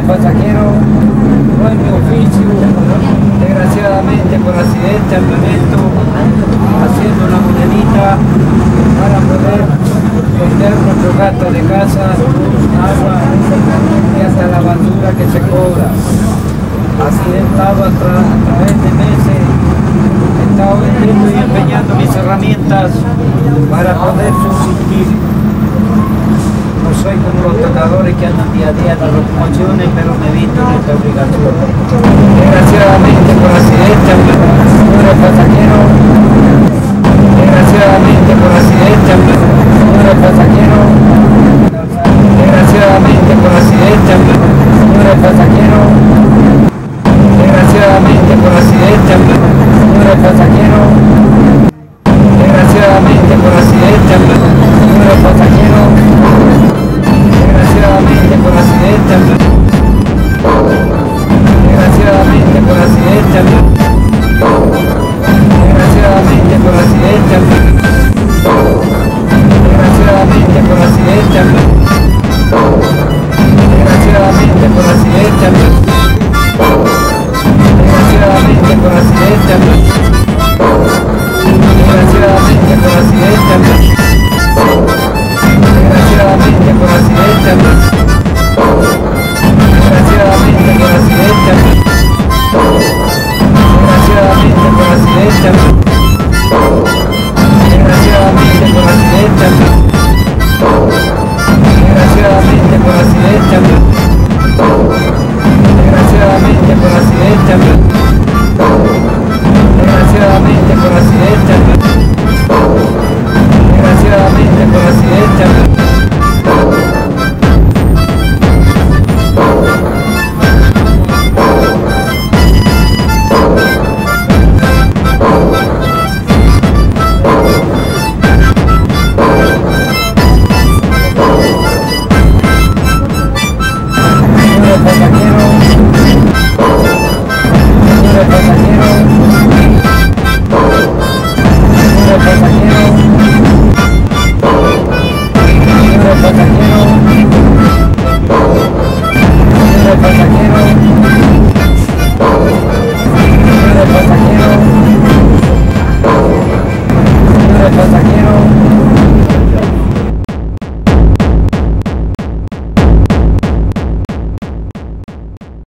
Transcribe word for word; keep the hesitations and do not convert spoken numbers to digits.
señores pasajeros, no es mi oficio, desgraciadamente por accidente al momento, haciendo una monedita para poder vender nuestro gasto de casa, luz, agua y hasta la basura que se cobra. Accidentado a, tra a través de meses, he estado vendiendo y empeñando mis herramientas para poder subsistir. No soy como los tocadores que andan día a día en las locomociones, pero me he visto en esta obligación. Desgraciadamente por accidente, señores pasajeros, desgraciadamente por accidente, señores pasajeros, desgraciadamente por accidente, señores pasajeros, desgraciadamente por accidente, señores pasajeros.